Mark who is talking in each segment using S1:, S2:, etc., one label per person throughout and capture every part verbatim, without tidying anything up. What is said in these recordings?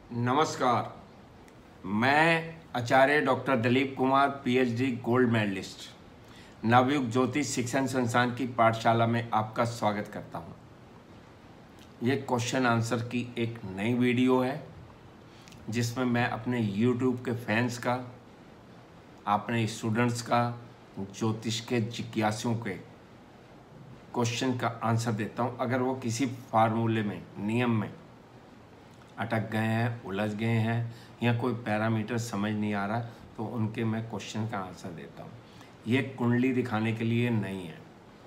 S1: नमस्कार, मैं आचार्य doctor Dilip Kumar, PhD gold medallist, Navyug Jyotish Shikshan संस्थान की पाठशाला में आपका स्वागत करता हूं। ये क्वेश्चन आंसर की एक नई वीडियो है जिसमें मैं अपने यूट्यूब के फैंस का, अपने स्टूडेंट्स का, ज्योतिष के जिज्ञासुओं के क्वेश्चन का आंसर देता हूं। अगर वो किसी फार्मूले में, नियम में अटक गए हैं, उलझ गए हैं या कोई पैरामीटर समझ नहीं आ रहा, तो उनके मैं क्वेश्चन का आंसर देता हूँ। ये कुंडली दिखाने के लिए नहीं है।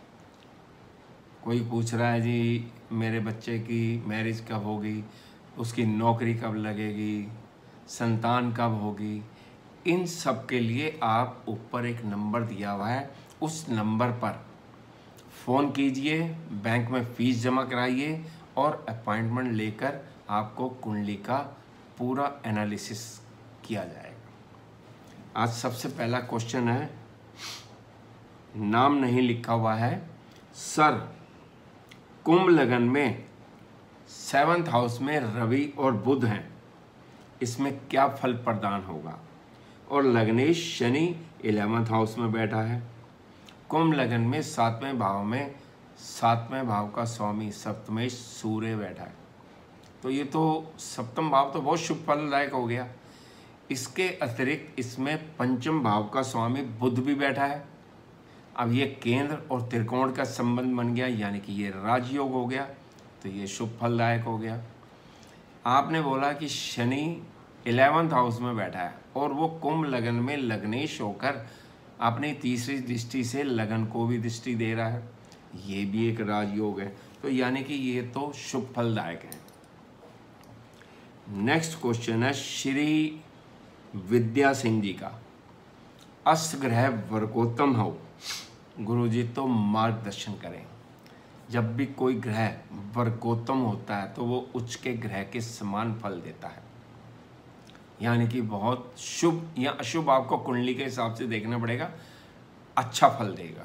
S1: कोई पूछ रहा है जी मेरे बच्चे की मैरिज कब होगी, उसकी नौकरी कब लगेगी, संतान कब होगी, इन सब के लिए आप ऊपर एक नंबर दिया हुआ है, उस नंबर पर फ़ोन कीजिए, बैंक में फ़ीस जमा कराइए और अपॉइंटमेंट लेकर आपको कुंडली का पूरा एनालिसिस किया जाएगा। आज सबसे पहला क्वेश्चन है, नाम नहीं लिखा हुआ है। सर, कुंभ लगन में सेवन्थ हाउस में रवि और बुध हैं, इसमें क्या फल प्रदान होगा? और लग्नेश शनि इलेवंथ हाउस में बैठा है। कुंभ लगन में सातवें भाव में सातवें भाव का स्वामी सप्तमेश सूर्य बैठा है, तो ये तो सप्तम भाव तो बहुत शुभ फलदायक हो गया। इसके अतिरिक्त इसमें पंचम भाव का स्वामी बुध भी बैठा है। अब ये केंद्र और त्रिकोण का संबंध बन गया, यानी कि ये राजयोग हो गया, तो ये शुभ फलदायक हो गया। आपने बोला कि शनि इलेवंथ हाउस में बैठा है और वो कुंभ लगन में लग्नेश होकर अपनी तीसरी दृष्टि से लगन को भी दृष्टि दे रहा है, ये भी एक राजयोग है, तो यानी कि ये तो शुभ फलदायक है। नेक्स्ट क्वेश्चन है श्री विद्या सिंह जी का, अष्ट ग्रह वर्गोत्तम हो गुरुजी तो मार्गदर्शन करें। जब भी कोई ग्रह वर्गोत्तम होता है तो वो उच्च के ग्रह के समान फल देता है, यानी कि बहुत शुभ या अशुभ आपको कुंडली के हिसाब से देखना पड़ेगा, अच्छा फल देगा।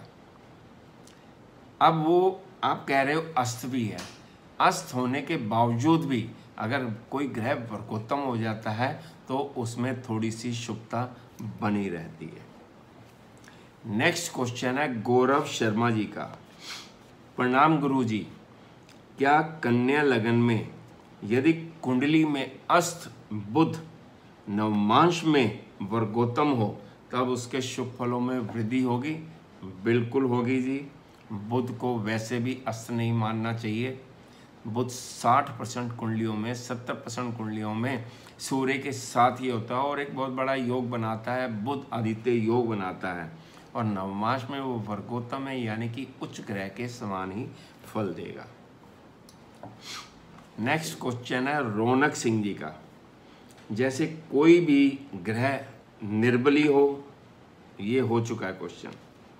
S1: अब वो आप कह रहे हो अस्त भी है, अस्त होने के बावजूद भी अगर कोई ग्रह वर्गोत्तम हो जाता है तो उसमें थोड़ी सी शुभता बनी रहती है। नेक्स्ट क्वेश्चन है गौरव शर्मा जी का, प्रणाम गुरुजी, क्या कन्या लगन में यदि कुंडली में अस्त बुध नवमांश में वर्गोत्तम हो तब उसके शुभ फलों में वृद्धि होगी? बिल्कुल होगी जी। बुध को वैसे भी अस्त नहीं मानना चाहिए। बुध साठ परसेंट कुंडलियों में, सत्तर परसेंट कुंडलियों में सूर्य के साथ ही होता है और एक बहुत बड़ा योग बनाता है, बुध आदित्य योग बनाता है, और नवमांश में वो वर्गोत्तम है, यानी कि उच्च ग्रह के समान ही फल देगा। नेक्स्ट क्वेश्चन है रौनक सिंह जी का, जैसे कोई भी ग्रह निर्बली हो, ये हो चुका है क्वेश्चन,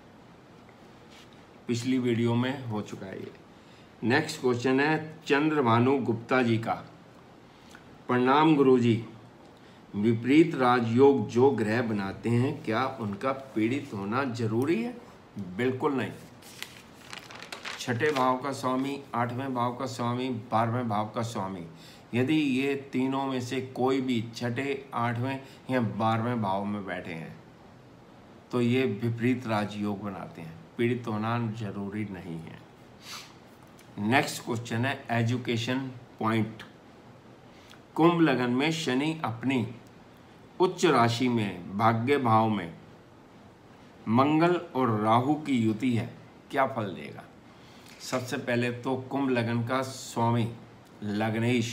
S1: पिछली वीडियो में हो चुका है ये। नेक्स्ट क्वेश्चन है चंद्रभानु गुप्ता जी का, प्रणाम गुरुजी, विपरीत राजयोग जो ग्रह बनाते हैं क्या उनका पीड़ित होना जरूरी है? बिल्कुल नहीं। छठे भाव का स्वामी, आठवें भाव का स्वामी, बारहवें भाव का स्वामी, यदि ये तीनों में से कोई भी छठे, आठवें या बारहवें भाव में बैठे हैं तो ये विपरीत राजयोग बनाते हैं, पीड़ित होना जरूरी नहीं है। नेक्स्ट क्वेश्चन है एजुकेशन पॉइंट, कुंभ लगन में शनि अपनी उच्च राशि में भाग्य भाव में मंगल और राहु की युति है, क्या फल देगा? सबसे पहले तो कुंभ लगन का स्वामी लग्नेश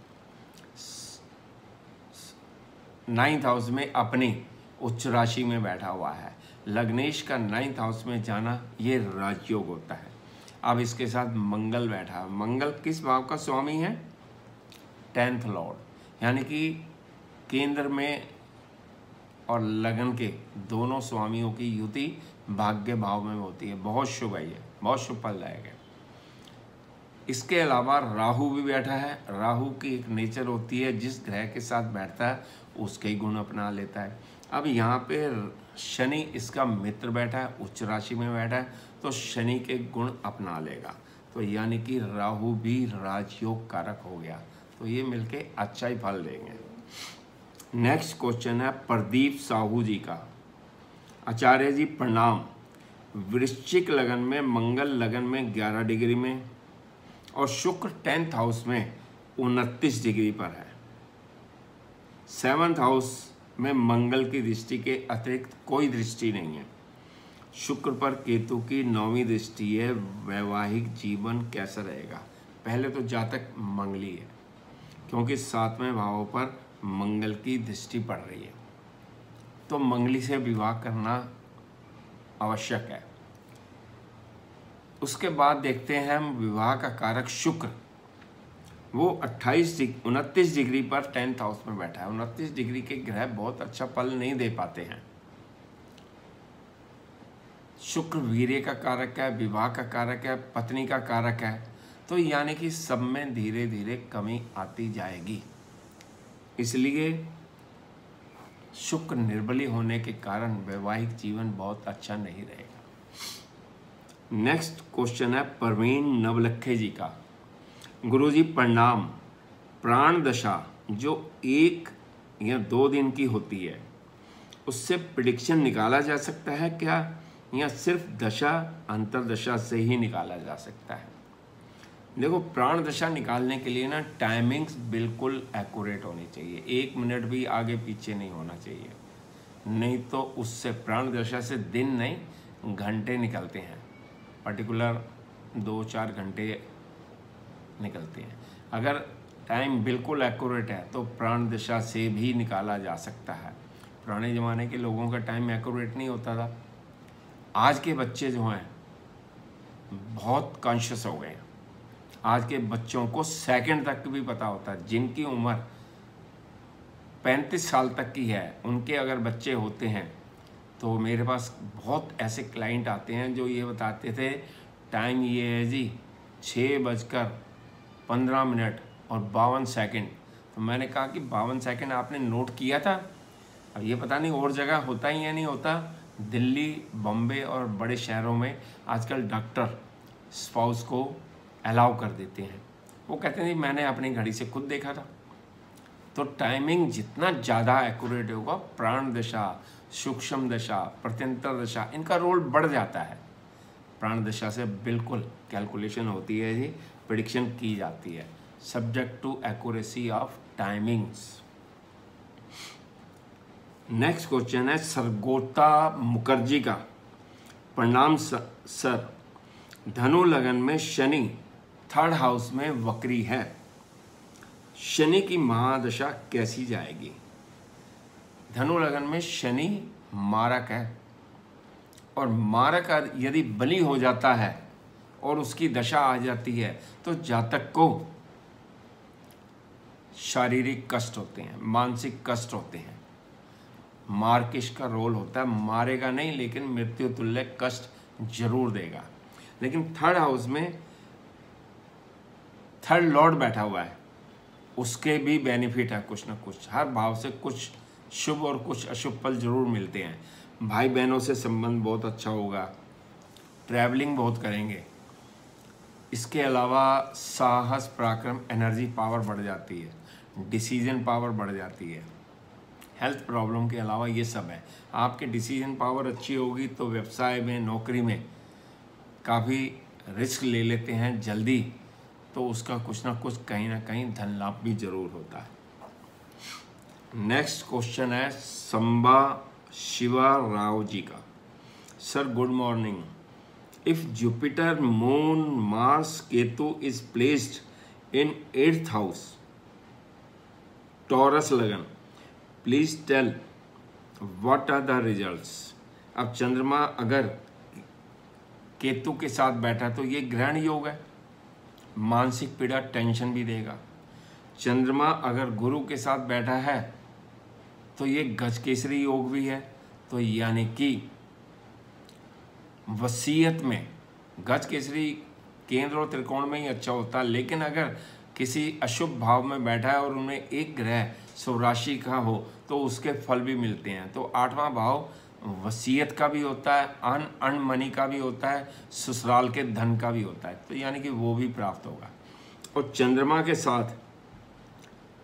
S1: नाइन्थ हाउस में अपनी उच्च राशि में बैठा हुआ है। लग्नेश का नाइन्थ हाउस में जाना ये राजयोग होता है। अब इसके साथ मंगल बैठा है। मंगल किस भाव का स्वामी है? टेंथ लॉर्ड, यानी कि केंद्र में और लगन के दोनों स्वामियों की युति भाग्य भाव में होती है, बहुत शुभ है, ये बहुत शुभ फलदायक है। इसके अलावा राहु भी बैठा है। राहु की एक नेचर होती है, जिस ग्रह के साथ बैठता है उसके ही गुण अपना लेता है। अब यहाँ पे शनि इसका मित्र बैठा है, उच्च राशि में बैठा है, तो शनि के गुण अपना लेगा, तो यानी कि राहु भी राजयोग कारक हो गया। तो ये मिलके अच्छा ही फल देंगे। नेक्स्ट क्वेश्चन है प्रदीप साहू जी का। आचार्य जी प्रणाम। वृश्चिक लगन में मंगल लगन में ग्यारह डिग्री में और शुक्र टेंथ हाउस में उनतीस डिग्री पर है। सेवन्थ हाउस में मंगल की दृष्टि के अतिरिक्त कोई दृष्टि नहीं है। शुक्र पर केतु की नौवीं दृष्टि है। वैवाहिक जीवन कैसा रहेगा? पहले तो जातक मंगली है, क्योंकि सातवें भाव पर मंगल की दृष्टि पड़ रही है, तो मंगली से विवाह करना आवश्यक है। उसके बाद देखते हैं हम विवाह का कारक शुक्र, वो अट्ठाईस डिग्री उनतीस डिग्री पर टेंथ हाउस में बैठा है। उनतीस डिग्री के ग्रह बहुत अच्छा फल नहीं दे पाते हैं। शुक्र वीर्य का कारक है, विवाह का कारक है, पत्नी का कारक है, तो यानी कि सब में धीरे धीरे कमी आती जाएगी। इसलिए शुक्र निर्बली होने के कारण वैवाहिक जीवन बहुत अच्छा नहीं रहेगा। नेक्स्ट क्वेश्चन है प्रवीण नवलखे जी का। गुरुजी प्रणाम। प्राण दशा जो एक या दो दिन की होती है, उससे प्रिडिक्शन निकाला जा सकता है क्या, या सिर्फ दशा अंतरदशा से ही निकाला जा सकता है? देखो, प्राण दशा निकालने के लिए ना टाइमिंग्स बिल्कुल एक्यूरेट होनी चाहिए। एक मिनट भी आगे पीछे नहीं होना चाहिए, नहीं तो उससे प्राण दशा से दिन नहीं घंटे निकलते हैं, पर्टिकुलर दो चार घंटे निकलते हैं। अगर टाइम बिल्कुल एक्यूरेट है तो प्राण दशा से भी निकाला जा सकता है। पुराने ज़माने के लोगों का टाइम एक्यूरेट नहीं होता था। आज के बच्चे जो हैं बहुत कॉन्शियस हो गए हैं। आज के बच्चों को सेकंड तक भी पता होता है। जिनकी उम्र पैंतीस साल तक की है, उनके अगर बच्चे होते हैं तो मेरे पास बहुत ऐसे क्लाइंट आते हैं जो ये बताते थे टाइम ये है जी छः बजकर पंद्रह मिनट और बावन सेकंड। तो मैंने कहा कि बावन सेकंड आपने नोट किया था? अब ये पता नहीं और जगह होता ही या नहीं होता। दिल्ली, बॉम्बे और बड़े शहरों में आजकल डॉक्टर स्पाउस को अलाउ कर देते हैं। वो कहते हैं जी मैंने अपनी घड़ी से खुद देखा था। तो टाइमिंग जितना ज़्यादा एक्यूरेट होगा, प्राण दशा, सूक्ष्म दशा, प्रत्यंतर दशा, इनका रोल बढ़ जाता है। प्राण दशा से बिल्कुल कैलकुलेशन होती है जी, प्रेडिक्शन की जाती है, subject to accuracy of timings. Next question है सरगोता मुखर्जी का। प्रणाम सर। धनु लगन में शनि थर्ड हाउस में वक्री है, शनि की महादशा कैसी जाएगी? धनु लगन में शनि मारक है, और मारक यदि बली हो जाता है और उसकी दशा आ जाती है तो जातक को शारीरिक कष्ट होते हैं, मानसिक कष्ट होते हैं। मार्किश का रोल होता है, मारेगा नहीं लेकिन मृत्यु तुल्य कष्ट जरूर देगा। लेकिन थर्ड हाउस में थर्ड लॉर्ड बैठा हुआ है, उसके भी बेनिफिट है कुछ ना कुछ। हर भाव से कुछ शुभ और कुछ अशुभ फल जरूर मिलते हैं। भाई बहनों से संबंध बहुत अच्छा होगा, ट्रैवलिंग बहुत करेंगे। इसके अलावा साहस, पराक्रम, एनर्जी पावर बढ़ जाती है, डिसीजन पावर बढ़ जाती है। हेल्थ प्रॉब्लम के अलावा ये सब है। आपके डिसीजन पावर अच्छी होगी तो व्यवसाय में, नौकरी में काफ़ी रिस्क ले लेते हैं जल्दी, तो उसका कुछ ना कुछ कहीं ना कहीं धन लाभ भी जरूर होता है। नेक्स्ट क्वेश्चन है संबा शिवा राव जी का। Sir good morning. If Jupiter, Moon, Mars, Ketu is placed in eighth house, Taurus lagan, please tell what are the results. अब चंद्रमा अगर केतु के साथ बैठा तो ये ग्रहण योग है, मानसिक पीड़ा, टेंशन भी देगा। चंद्रमा अगर गुरु के साथ बैठा है तो ये गजकेसरी योग भी है। तो यानी कि वसीयत में गजकेसरी केंद्र और त्रिकोण में ही अच्छा होता है, लेकिन अगर किसी अशुभ भाव में बैठा है और उन्हें एक ग्रह स्वराशि का हो तो उसके फल भी मिलते हैं। तो आठवां भाव वसीयत का भी होता है, अन अन मनी का भी होता है, ससुराल के धन का भी होता है, तो यानी कि वो भी प्राप्त होगा। और चंद्रमा के साथ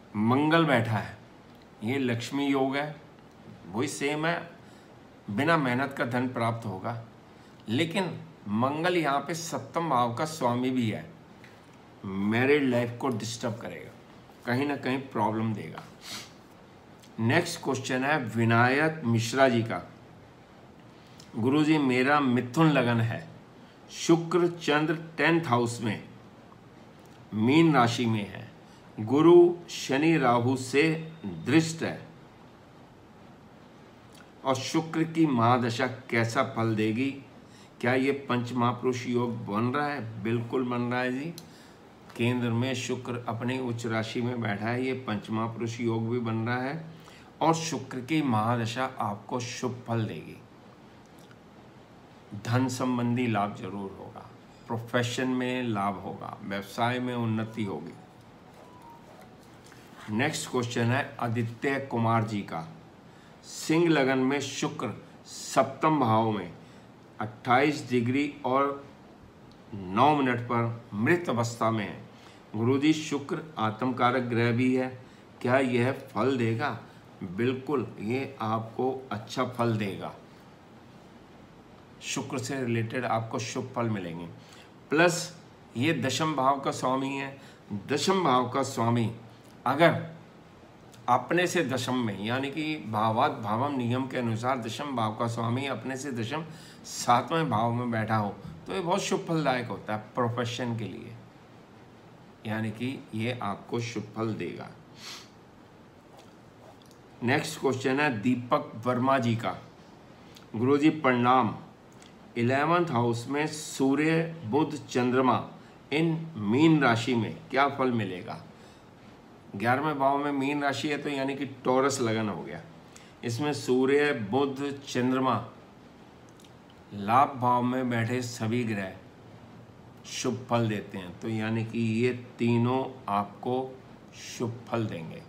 S1: मंगल बैठा है, ये लक्ष्मी योग है, वही सेम है, बिना मेहनत का धन प्राप्त होगा। लेकिन मंगल यहाँ पे सप्तम भाव का स्वामी भी है, मैरिड लाइफ को डिस्टर्ब करेगा, कहीं ना कहीं प्रॉब्लम देगा। नेक्स्ट क्वेश्चन है विनायक मिश्रा जी का। गुरुजी मेरा मिथुन लगन है, शुक्र चंद्र टेंथ हाउस में मीन राशि में है, गुरु शनि राहु से दृष्ट है और शुक्र की महादशा कैसा फल देगी? क्या ये पंच महापुरुष योग बन रहा है? बिल्कुल बन रहा है जी। केंद्र में शुक्र अपनी उच्च राशि में बैठा है, ये पंच महापुरुष योग भी बन रहा है और शुक्र की महादशा आपको शुभ फल देगी। धन संबंधी लाभ जरूर होगा, प्रोफेशन में लाभ होगा, व्यवसाय में उन्नति होगी। नेक्स्ट क्वेश्चन है आदित्य कुमार जी का। सिंह लगन में शुक्र सप्तम भाव में अट्ठाईस डिग्री और नौ मिनट पर मृत अवस्था में है। गुरुजी शुक्र आत्मकारक ग्रह भी है, क्या यह फल देगा? बिल्कुल, ये आपको अच्छा फल देगा। शुक्र से रिलेटेड आपको शुभ फल मिलेंगे। प्लस ये दशम भाव का स्वामी है। दशम भाव का स्वामी अगर अपने से दशम में, यानी कि भावात भावम नियम के अनुसार दशम भाव का स्वामी अपने से दशम सातवें भाव में बैठा हो तो ये बहुत शुभ फलदायक होता है प्रोफेशन के लिए, यानी कि ये आपको शुभ फल देगा। नेक्स्ट क्वेश्चन है दीपक वर्मा जी का। गुरुजी प्रणाम, इलेवेंथ हाउस में सूर्य बुध चंद्रमा इन मीन राशि में क्या फल मिलेगा? ग्यारहवें भाव में मीन राशि है तो यानी कि टॉरस लगन हो गया। इसमें सूर्य बुध चंद्रमा लाभ भाव में बैठे सभी ग्रह शुभ फल देते हैं, तो यानी कि ये तीनों आपको शुभ फल देंगे।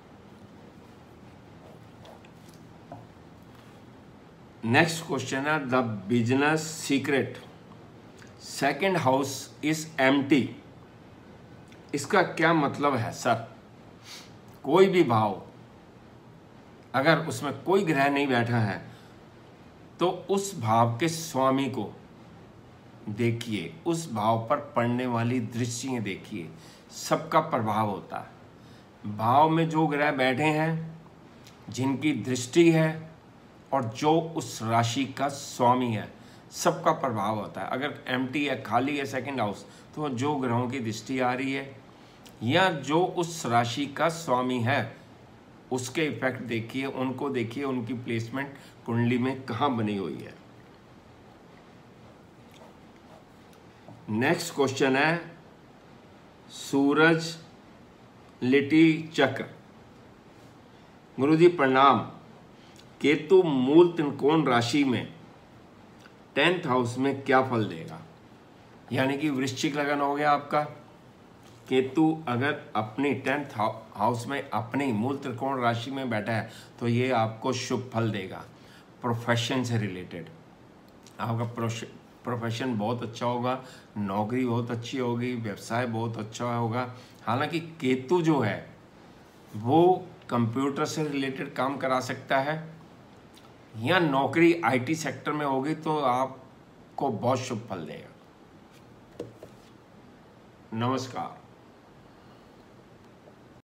S1: नेक्स्ट क्वेश्चन है the business secret. Second house is empty, इसका क्या मतलब है सर? कोई भी भाव अगर उसमें कोई ग्रह नहीं बैठा है तो उस भाव के स्वामी को देखिए, उस भाव पर पड़ने वाली दृष्टियाँ देखिए, सबका प्रभाव होता है। भाव में जो ग्रह बैठे हैं, जिनकी दृष्टि है और जो उस राशि का स्वामी है, सबका प्रभाव होता है। अगर एम्प्टी है, खाली है सेकंड हाउस, तो जो ग्रहों की दृष्टि आ रही है या जो उस राशि का स्वामी है उसके इफेक्ट देखिए, उनको देखिए, उनकी प्लेसमेंट कुंडली में कहाँ बनी हुई है। नेक्स्ट क्वेश्चन है सूरज लिटि चक्र। गुरुजी प्रणाम, केतु मूल त्रिकोण राशि में टेंथ हाउस में क्या फल देगा? यानी कि वृश्चिक लगन हो गया आपका। केतु अगर अपनी टेंथ हाउस में अपनी मूल त्रिकोण राशि में बैठा है तो ये आपको शुभ फल देगा। प्रोफेशन से रिलेटेड आपका प्रोफेशन बहुत अच्छा होगा, नौकरी बहुत अच्छी होगी, व्यवसाय बहुत अच्छा होगा। हालांकि केतु जो है वो कंप्यूटर से रिलेटेड काम करा सकता है या नौकरी आईटी सेक्टर में होगी तो आपको बहुत शुभ फल देगा। नमस्कार।